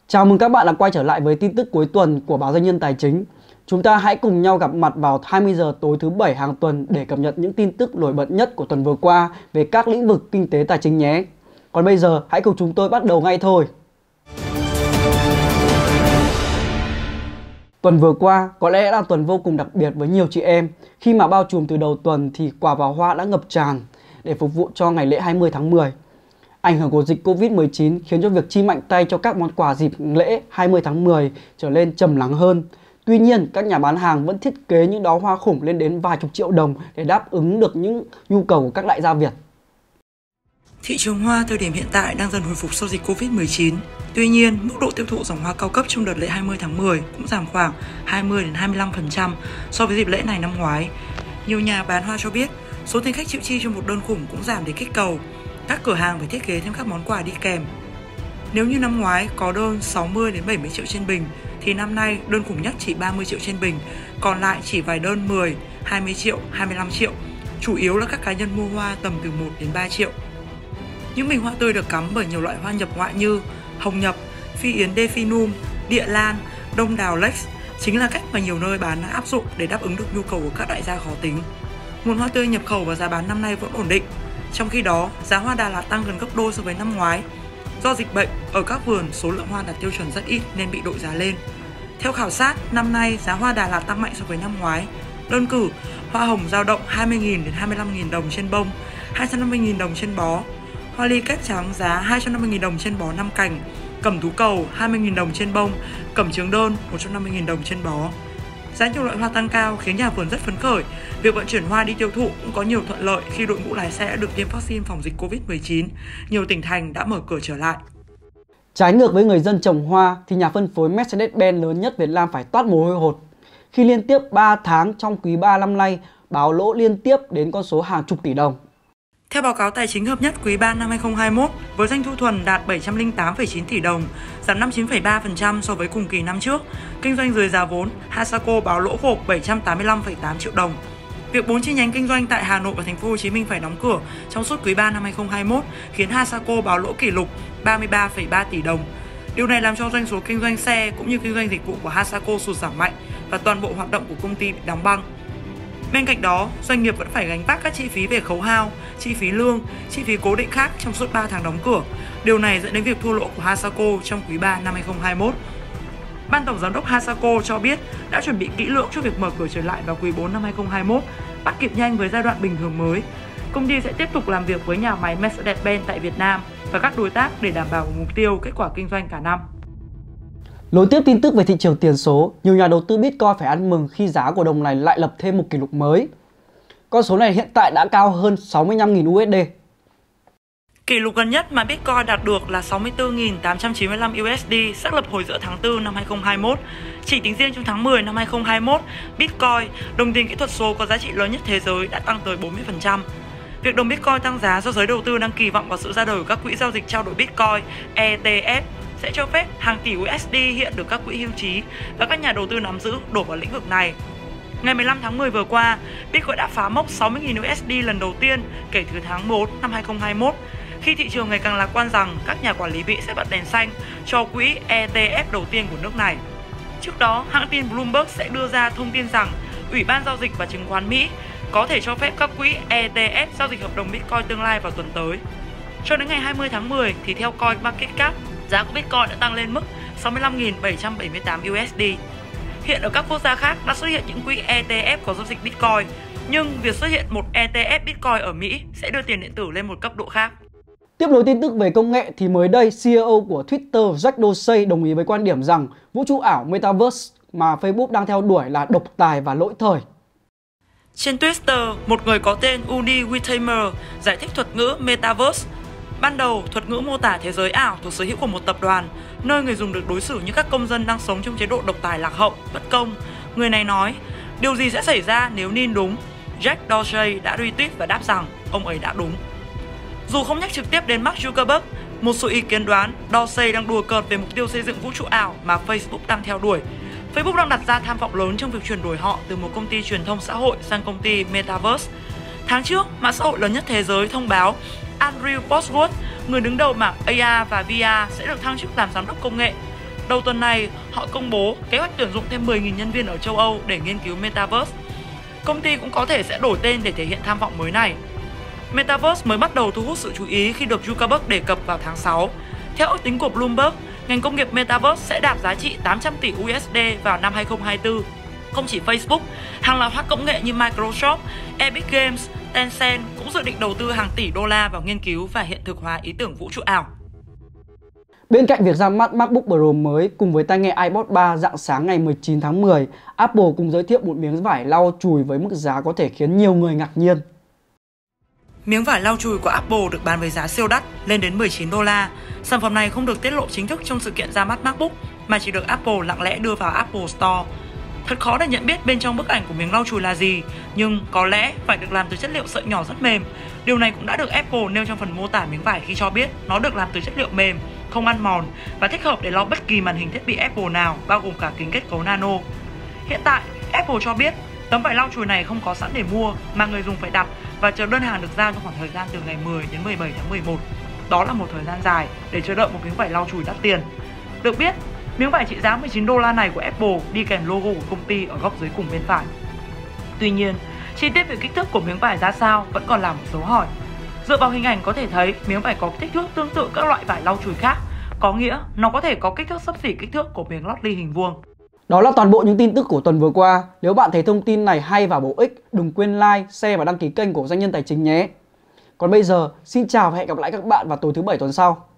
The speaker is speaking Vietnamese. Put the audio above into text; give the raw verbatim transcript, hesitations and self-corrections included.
Chào mừng các bạn đã quay trở lại với tin tức cuối tuần của báo Doanh nhân Tài chính. Chúng ta hãy cùng nhau gặp mặt vào hai mươi giờ tối thứ bảy hàng tuần để cập nhật những tin tức nổi bật nhất của tuần vừa qua về các lĩnh vực kinh tế tài chính nhé. Còn bây giờ hãy cùng chúng tôi bắt đầu ngay thôi. Tuần vừa qua có lẽ là tuần vô cùng đặc biệt với nhiều chị em khi mà bao trùm từ đầu tuần thì quả và hoa đã ngập tràn để phục vụ cho ngày lễ hai mươi tháng mười. Ảnh hưởng của dịch Covid mười chín khiến cho việc chi mạnh tay cho các món quà dịp lễ hai mươi tháng mười trở nên trầm lắng hơn. Tuy nhiên, các nhà bán hàng vẫn thiết kế những đóa hoa khủng lên đến vài chục triệu đồng để đáp ứng được những nhu cầu của các đại gia Việt. Thị trường hoa thời điểm hiện tại đang dần hồi phục sau dịch Covid mười chín. Tuy nhiên, mức độ tiêu thụ dòng hoa cao cấp trong đợt lễ hai mươi tháng mười cũng giảm khoảng hai mươi đến hai mươi lăm phần trăm so với dịp lễ này năm ngoái. Nhiều nhà bán hoa cho biết, số tiền khách chịu chi cho một đơn khủng cũng giảm để kích cầu. Các cửa hàng phải thiết kế thêm các món quà đi kèm. Nếu như năm ngoái có đơn sáu mươi đến bảy mươi triệu trên bình, thì năm nay đơn khủng nhất chỉ ba mươi triệu trên bình, còn lại chỉ vài đơn mười, hai mươi triệu, hai mươi lăm triệu. Chủ yếu là các cá nhân mua hoa tầm từ một đến ba triệu. Những bình hoa tươi được cắm bởi nhiều loại hoa nhập ngoại như hồng nhập, phi yến Delphinum, địa lan, đông đào Lex chính là cách mà nhiều nơi bán đã áp dụng để đáp ứng được nhu cầu của các đại gia khó tính. Nguồn hoa tươi nhập khẩu và giá bán năm nay vẫn ổn định. Trong khi đó, giá hoa Đà Lạt tăng gần gấp đôi so với năm ngoái. Do dịch bệnh, ở các vườn số lượng hoa đạt tiêu chuẩn rất ít nên bị đội giá lên. Theo khảo sát, năm nay giá hoa Đà Lạt tăng mạnh so với năm ngoái. Đơn cử, hoa hồng dao động hai mươi nghìn đến hai mươi lăm nghìn đồng trên bông, hai trăm năm mươi nghìn đồng trên bó. Hoa ly kép trắng giá hai trăm năm mươi nghìn đồng trên bó năm cành, cẩm tú cầu hai mươi nghìn đồng trên bông, cẩm chướng đơn một trăm năm mươi nghìn đồng trên bó. Giá nhiều loại hoa tăng cao khiến nhà vườn rất phấn khởi. Việc vận chuyển hoa đi tiêu thụ cũng có nhiều thuận lợi khi đội ngũ lái xe đã được tiêm vaccine phòng dịch Covid mười chín. Nhiều tỉnh thành đã mở cửa trở lại. Trái ngược với người dân trồng hoa thì nhà phân phối Mercedes-Benz lớn nhất Việt Nam phải toát mồ hôi hột khi liên tiếp ba tháng trong quý ba năm nay báo lỗ liên tiếp đến con số hàng chục tỷ đồng. Theo báo cáo tài chính hợp nhất quý ba năm hai không hai mốt, với doanh thu thuần đạt bảy trăm lẻ tám phẩy chín tỷ đồng, giảm năm mươi chín phẩy ba phần trăm so với cùng kỳ năm trước. Kinh doanh dưới giá vốn, Hasaco báo lỗ gộp bảy trăm tám mươi lăm phẩy tám triệu đồng. Việc bốn chi nhánh kinh doanh tại Hà Nội và Thành phố Hồ Chí Minh phải đóng cửa trong suốt quý ba năm hai không hai mốt khiến Hasaco báo lỗ kỷ lục ba mươi ba phẩy ba tỷ đồng. Điều này làm cho doanh số kinh doanh xe cũng như kinh doanh dịch vụ của Hasaco sụt giảm mạnh và toàn bộ hoạt động của công ty bị đóng băng. Bên cạnh đó, doanh nghiệp vẫn phải gánh vác các chi phí về khấu hao, chi phí lương, chi phí cố định khác trong suốt ba tháng đóng cửa. Điều này dẫn đến việc thua lỗ của Hasaco trong quý ba năm hai không hai mốt. Ban tổng giám đốc Hasaco cho biết đã chuẩn bị kỹ lưỡng cho việc mở cửa trở lại vào quý bốn năm hai không hai mốt, bắt kịp nhanh với giai đoạn bình thường mới. Công ty sẽ tiếp tục làm việc với nhà máy Mercedes-Benz tại Việt Nam và các đối tác để đảm bảo mục tiêu kết quả kinh doanh cả năm. Nối tiếp tin tức về thị trường tiền số, nhiều nhà đầu tư Bitcoin phải ăn mừng khi giá của đồng này lại lập thêm một kỷ lục mới. Con số này hiện tại đã cao hơn sáu mươi lăm nghìn u ét đê. Kỷ lục gần nhất mà Bitcoin đạt được là sáu mươi tư nghìn tám trăm chín mươi lăm u ét đê xác lập hồi giữa tháng tư năm hai không hai mốt. Chỉ tính riêng trong tháng mười năm hai không hai mốt, Bitcoin, đồng tiền kỹ thuật số có giá trị lớn nhất thế giới, đã tăng tới bốn mươi phần trăm. Việc đồng Bitcoin tăng giá do giới đầu tư đang kỳ vọng vào sự ra đời của các quỹ giao dịch trao đổi Bitcoin E T F sẽ cho phép hàng tỷ u ét đê hiện được các quỹ hưu trí và các nhà đầu tư nắm giữ đổ vào lĩnh vực này. Ngày mười lăm tháng mười vừa qua, Bitcoin đã phá mốc sáu mươi nghìn u ét đê lần đầu tiên kể từ tháng một năm hai không hai mốt, khi thị trường ngày càng lạc quan rằng các nhà quản lý quỹ sẽ bật đèn xanh cho quỹ E T F đầu tiên của nước này. Trước đó, hãng tin Bloomberg sẽ đưa ra thông tin rằng Ủy ban Giao dịch và Chứng khoán Mỹ có thể cho phép các quỹ E T F giao dịch hợp đồng Bitcoin tương lai vào tuần tới. Cho đến ngày hai mươi tháng mười thì theo CoinMarketCap, giá của Bitcoin đã tăng lên mức sáu mươi lăm nghìn bảy trăm bảy mươi tám u ét đê. Hiện ở các quốc gia khác đã xuất hiện những quỹ E T F có giao dịch Bitcoin, nhưng việc xuất hiện một E T F Bitcoin ở Mỹ sẽ đưa tiền điện tử lên một cấp độ khác. Tiếp nối tin tức về công nghệ thì mới đây xê e ô của Twitter Jack Dorsey đồng ý với quan điểm rằng vũ trụ ảo Metaverse mà Facebook đang theo đuổi là độc tài và lỗi thời. Trên Twitter, một người có tên Udi Wittimer giải thích thuật ngữ Metaverse. Ban đầu, thuật ngữ mô tả thế giới ảo thuộc sở hữu của một tập đoàn, nơi người dùng được đối xử như các công dân đang sống trong chế độ độc tài lạc hậu, bất công. Người này nói, điều gì sẽ xảy ra nếu Nin đúng? Jack Dorsey đã retweet và đáp rằng ông ấy đã đúng. Dù không nhắc trực tiếp đến Mark Zuckerberg, một số ý kiến đoán Dorsey đang đùa cợt về mục tiêu xây dựng vũ trụ ảo mà Facebook đang theo đuổi. Facebook đang đặt ra tham vọng lớn trong việc chuyển đổi họ từ một công ty truyền thông xã hội sang công ty Metaverse. Tháng trước, mạng xã hội lớn nhất thế giới thông báo Andrew Bosworth, người đứng đầu mảng A R và V R, sẽ được thăng chức làm giám đốc công nghệ. Đầu tuần này, họ công bố kế hoạch tuyển dụng thêm mười nghìn nhân viên ở châu Âu để nghiên cứu Metaverse. Công ty cũng có thể sẽ đổi tên để thể hiện tham vọng mới này. Metaverse mới bắt đầu thu hút sự chú ý khi được Zuckerberg đề cập vào tháng sáu. Theo ước tính của Bloomberg, ngành công nghiệp Metaverse sẽ đạt giá trị tám trăm tỷ u ét đê vào năm hai không hai tư. Không chỉ Facebook, hàng loạt hãng công nghệ như Microsoft, Epic Games, Tencent cũng dự định đầu tư hàng tỷ đô la vào nghiên cứu và hiện thực hóa ý tưởng vũ trụ ảo. Bên cạnh việc ra mắt MacBook Pro mới cùng với tai nghe iPod ba rạng sáng ngày mười chín tháng mười, Apple cũng giới thiệu một miếng vải lau chùi với mức giá có thể khiến nhiều người ngạc nhiên. Miếng vải lau chùi của Apple được bán với giá siêu đắt lên đến mười chín đô la. Sản phẩm này không được tiết lộ chính thức trong sự kiện ra mắt MacBook mà chỉ được Apple lặng lẽ đưa vào Apple Store. Thật khó để nhận biết bên trong bức ảnh của miếng lau chùi là gì, nhưng có lẽ phải được làm từ chất liệu sợi nhỏ rất mềm. Điều này cũng đã được Apple nêu trong phần mô tả miếng vải khi cho biết nó được làm từ chất liệu mềm, không ăn mòn và thích hợp để lau bất kỳ màn hình thiết bị Apple nào, bao gồm cả kính kết cấu nano. Hiện tại, Apple cho biết tấm vải lau chùi này không có sẵn để mua mà người dùng phải đặt và chờ đơn hàng được giao trong khoảng thời gian từ ngày mười đến mười bảy tháng mười một. Đó là một thời gian dài để chờ đợi một miếng vải lau chùi đắt tiền. Được biết, miếng vải trị giá mười chín đô la này của Apple đi kèm logo của công ty ở góc dưới cùng bên phải. Tuy nhiên, chi tiết về kích thước của miếng vải ra sao vẫn còn là một dấu hỏi. Dựa vào hình ảnh có thể thấy miếng vải có kích thước tương tự các loại vải lau chùi khác, có nghĩa nó có thể có kích thước xấp xỉ kích thước của miếng lót ly hình vuông. Đó là toàn bộ những tin tức của tuần vừa qua. Nếu bạn thấy thông tin này hay và bổ ích, đừng quên like, share và đăng ký kênh của Doanh nhân Tài chính nhé. Còn bây giờ, xin chào và hẹn gặp lại các bạn vào tối thứ Bảy tuần sau.